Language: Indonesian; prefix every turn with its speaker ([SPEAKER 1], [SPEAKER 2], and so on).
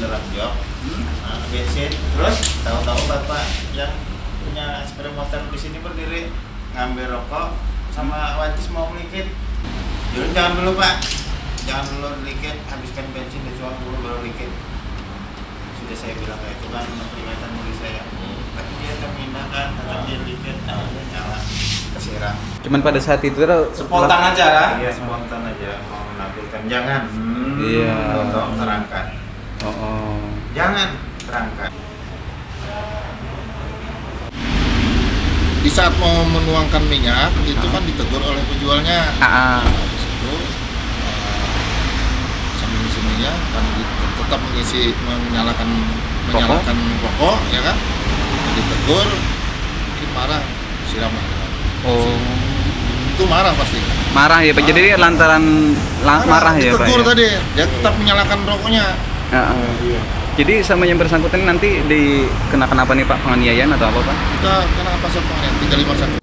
[SPEAKER 1] beneran jok, bensin. Terus tahu-tahu bapak yang punya sepeda motor di sini berdiri ngambil rokok sama Wancis mau melikit. Jadi jangan dulu pak, jangan dulu likit, habiskan bensin dan uang dulu baru likit. Sudah saya bilang kayak itu kan peringatan murid saya. Tapi dia terminahkan, tetap dia likit, akhirnya nyala kesiram.
[SPEAKER 2] Cuman pada saat itu
[SPEAKER 3] Spontan aja lah.
[SPEAKER 1] Iya spontan aja mau menampilkan, jangan.
[SPEAKER 2] Iya.
[SPEAKER 1] Tahu-tahu terangkat.
[SPEAKER 2] Oh.
[SPEAKER 1] Jangan terangkat.
[SPEAKER 4] Di saat mau menuangkan minyak itu kan ditegur oleh penjualnya. Di situ sambil ngisi minyak kan tetap menyalakan rokok ya kan. Ditegur, mungkin marah, siram lagi.
[SPEAKER 2] Oh.
[SPEAKER 4] Itu marah pasti.
[SPEAKER 2] Marah ya Pak. Jadi lantaran marah ya Pak.
[SPEAKER 4] Ditegur
[SPEAKER 2] Ya?
[SPEAKER 4] tadi, dia tetap menyalakan rokoknya.
[SPEAKER 2] Jadi sama yang bersangkutan nanti dikenakan apa nih Pak? Penganiayaan atau apa Pak?
[SPEAKER 4] Kita kena pasal penganiayaan 351.